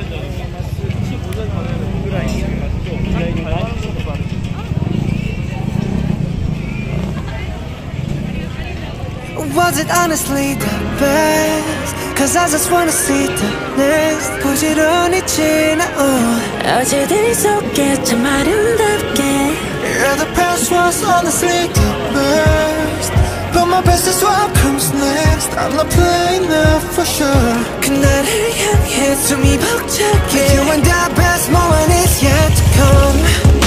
Was it honestly the best? Cause I just wanna see the next. 부지런히 지나온 어제들 속에 참 아름답게. Yeah, the past was honestly the best, but my best is what comes next. I'm not playing now for sure. 그날을 향해 숨이 벅차게. You and the best moment is yet to come.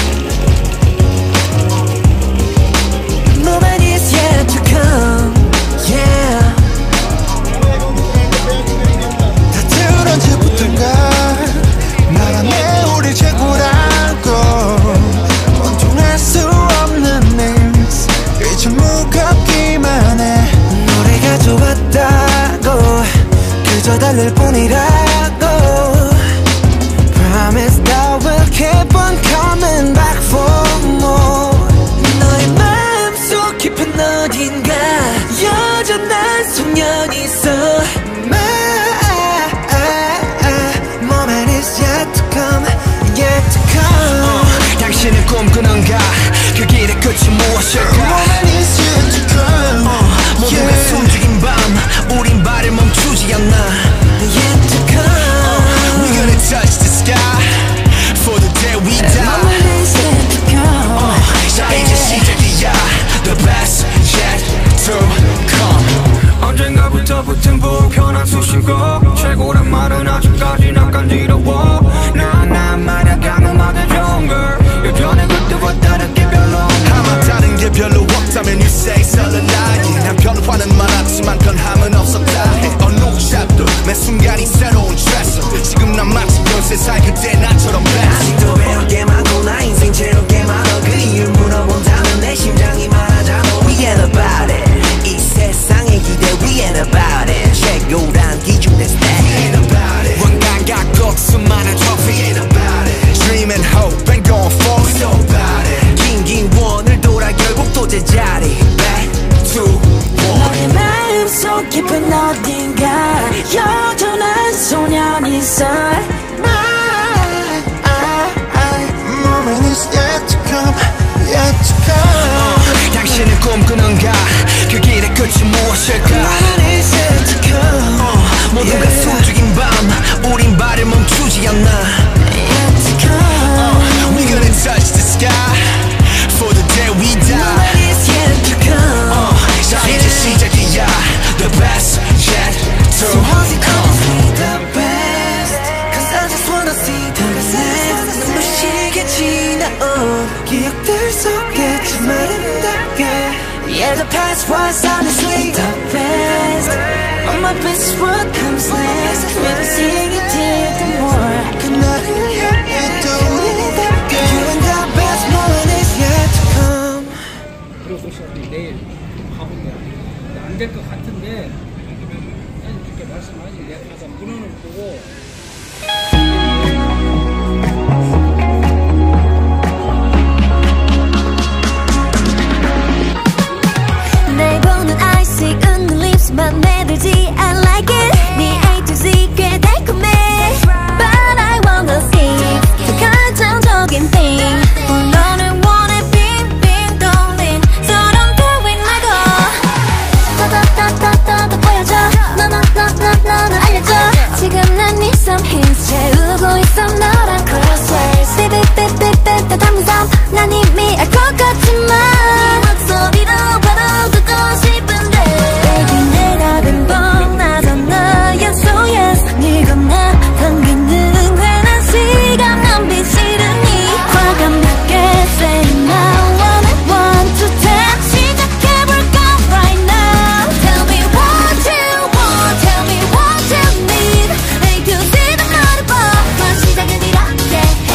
The moment is yet to come. Yeah. 다들 언제부턴가 말하네 우리 최고라고. 원통할 수 없는 names 이제 무겁기만 해. 노래가 좋았다고 그저 달랠 뿐이라고. Promise that we'll keep on coming back for more. 너의 마음속 깊은 어딘가 여전한 소년이 있어. My moment is yet to come, yet to come. 당신은 꿈꾸는가 그 길의 끝이 무엇일까. Moment is yet to come. 모두가 숨죽인 밤 우린 발을 멈추지 않나. Yet to come. We're gonna touch the sky for the day we die. Moment is yet to come. 자 이제 시작이야. The best yet to come. 언젠가부터 붙은 불편한 수식어. 최고란 말은 아직까지 난 간지러워. 난 말야 강음하게 좋은 걸. 예전에 그때와 다르게 별로 아마 다른 게 별로 없다면 you say 설레나이. 난 변화는 많았지만 변함은 없었다 해. 어느 샵도 매 순간이 새로운 트레서. 지금 난 마치 13살 그때 나처럼 best. 아직도 배울 게 많고 나 인생 채울 게 많아. 그 이유를 물어본다면 내 심장이 말하잖아. We ain't about it. 이 세상의 기대 We ain't about it. 최고란 기준 that's that. We ain't about it. 원각각 꼭 수많은 trophy. We ain't about it. Dream and hope and going for it. So about it. 긴 원을 돌아 결국 또 제자리. Back to one. 너의 마음속 깊은 어딘가 여전한 소년이 있어. Moment is yet to come, yet to come. 당신은 꿈꾸는가 그 길의 끝이 무엇일까. Moment is yet to come. 모두가 숨죽인 밤 우린 발을 멈추지 않나. Yet to come. We're gonna touch the sky for the day we die. Moment is yet to come. 자 이제 시작이야. The best yet to So was it come. honestly the best? Cause I just wanna see the next. 눈부시게 지나온 기억들 속에 참 아름답게. Yeah, the past was honestly the best, but my best is what comes next. Never seeing it till the more. 그날을 향해 또 우리답게. You and the best moment is yet to come. 그러고 싶은데 내일 가볼게요. 안 될 것 같은데 사장님 그렇게 말씀하지. 내가 가서 문헌을 보고 날 보는 eyesick 웃는 립스만 내들지 I like it. 네 A to Z 꽤 달콤해. But I wanna see 더 결정적인 thing. 너를 원해 빙빙 돌린 저런 going 말고 따따따따따 보여줘. 너는 알려줘. 지금 난 네 some hints 채우고 있어 너랑 crosswords. 삐삐삐삐삐 담은 삶 난 이미 알 것 같지만 목소리로 바로 듣고 싶은데 Baby 내가 빈봉 나잖아. Yes oh yes 네가 나 당기는 괜한 시간 낭비 싫으니 과감하게 say now. One to ten 시작해볼까 right now. Tell me what you want. Tell me what you need. A to Z도 말해봐. 난 시작은 이렇게 해.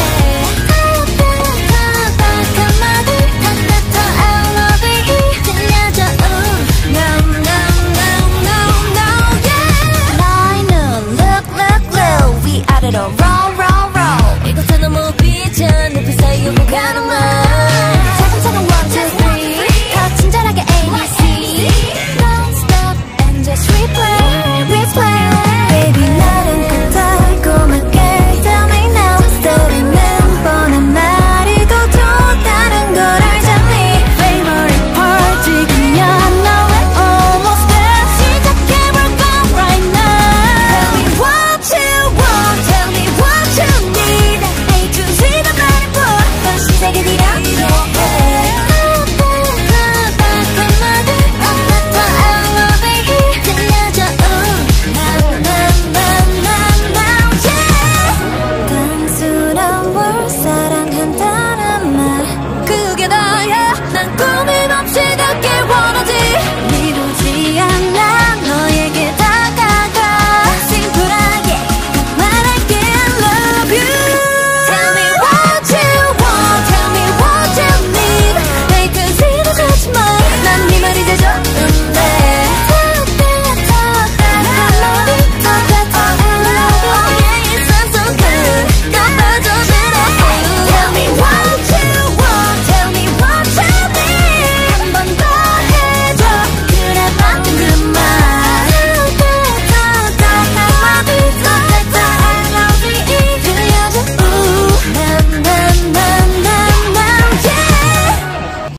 딱 한마디 다 I love you 들려줘. No no no no no yeah. 너희는 look we at it all roll roll roll. 이곳은 너무 비전 늪이 사이에 못 가는